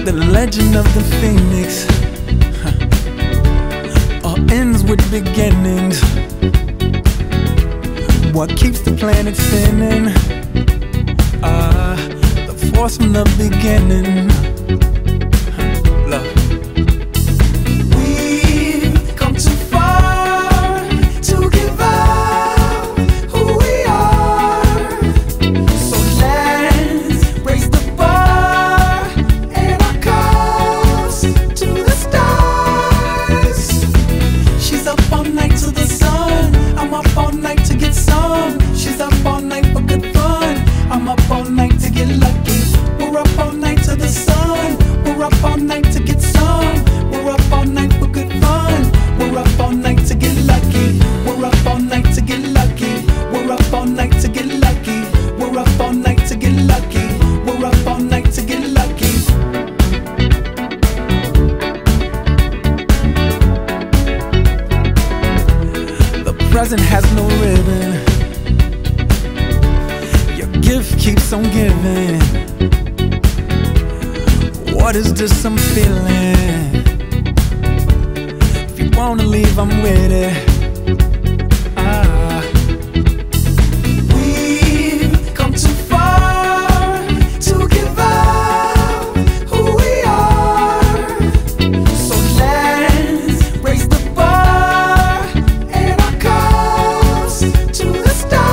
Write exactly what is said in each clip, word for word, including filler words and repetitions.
The legend of the phoenix, huh. All ends with beginnings. What keeps the planet spinning? Ah, uh, the force from the beginning. Huh. Love. We've come too far to give up who we are. So let's raise the bar and our cups to the stars. She's up all night to the sun. I'm up all night to get some. She's up all night for good fun. I'm up all night to get lucky. We're up all night to the sun. We're up all night to get some. We're up all night for good fun. We're up all night to get lucky. We're up all night to get lucky. We're up all night to get lucky. We're up all night to get lucky. We're up all night to get lucky. The present has no ribbon. Your gift keeps on giving. What is this I'm feeling? If you wanna leave, I'm with it. Ah. We've come too far to give up who we are. So let's raise the bar and our cups to the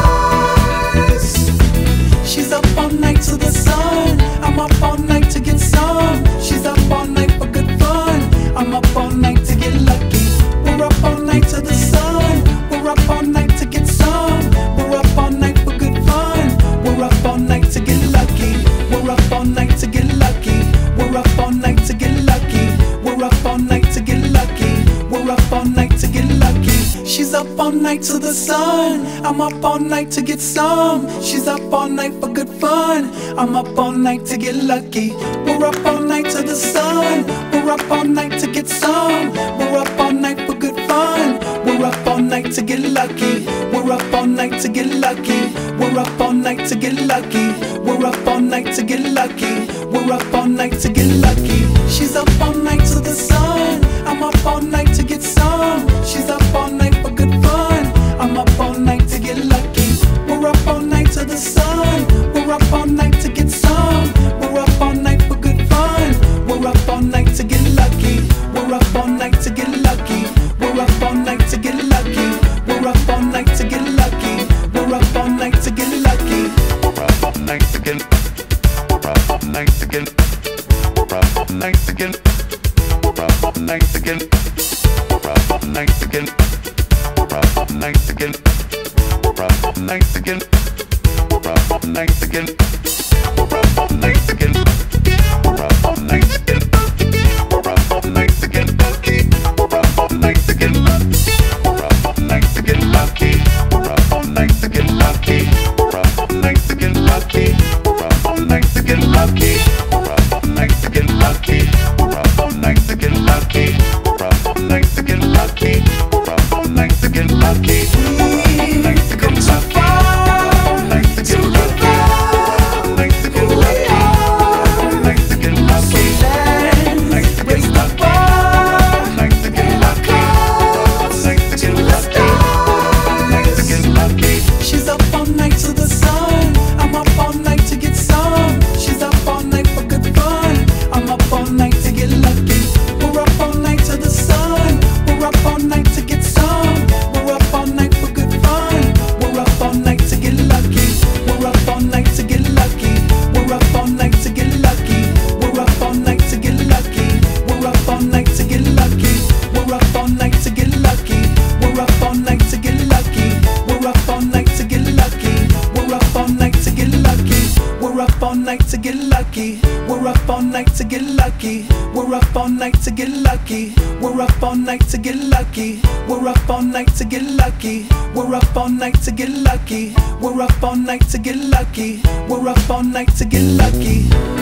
stars. She's up all night to the sun. I'm up all night to get some. She's up all night for good fun. I'm up all night to get lucky. We're up all night to the sun. We're up all night to get some. We're up all night for good fun. We're up all night to get lucky. We're up all night to get lucky. We're up all night to get lucky. We're up all night to get lucky. We're up all night to get lucky. She's up all night to the sun. I'm up all night to get some. She's up all night for good fun. I'm up all night to get lucky. We're up all night to the sun. We're up all night to get some. We're up all night for good fun. We're up all night to get lucky. We're up all night to get lucky. We're up all night to get lucky. We're up all night to get lucky. We're up all night to get lucky. She's up all night to the sun. I'm up all night to get some. She's up all night for good fun. I'm up all night to get lucky. We're up all night to the sun. We're up all night to get some. We're up all night for good fun. We're up all night to get lucky. We're up all night to get lucky. We're up all night to get lucky. We're up all night to get lucky. We're up all night to get lucky. We're up all night to get. We're up all night to get. We're up all night to get. We're up all night to get. We're up all night to get. We're up all night to get. We're up all night to get. We're up all night to get. We're up all night to get. We're up all night to get. We're up all night to get lucky. We're up all night to get lucky. We're up all night to get lucky. We're up all night to get lucky. We're up all night to get lucky. We're up all night to get lucky. We're up all night to get lucky. We're up all night to get lucky. We're up all night to get lucky. We're up all night to get lucky. Come so far to give up who we are. So let's raise the bar and our cups to the stars. She's up all night to the sun. I'm up all night to get some. She's up all night for good fun. I'm up all night to get lucky. We're up all night to the sun. We're up all night to get some. We're up all night for good fun. We're up all night to get lucky. We're up all night to get lucky. We're up all night to get lucky. We're up all night to get lucky. We're up all night to get lucky. We're up all night to get lucky. We're up all night to get lucky. We're up all night to get lucky. We're up all night to get lucky. We're up all night to get lucky. We're up all night to get lucky. We're up all night to get lucky. We're up all night to get lucky. We're up all night to get lucky. We're up all night to get lucky. We're up all night to get lucky. We're up all night to get lucky.